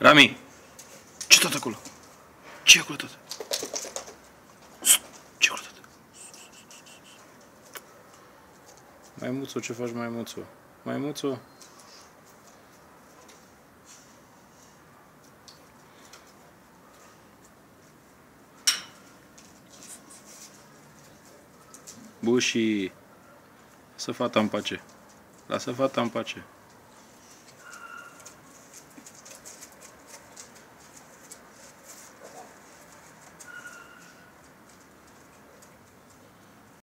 Rami! Ce tot acolo? Ce acolo tot? Ce acolo tot? Maimuțo, ce faci, maimuțo? Maimuțo? Bușii! Lasă fata în pace. Lasă fata în pace.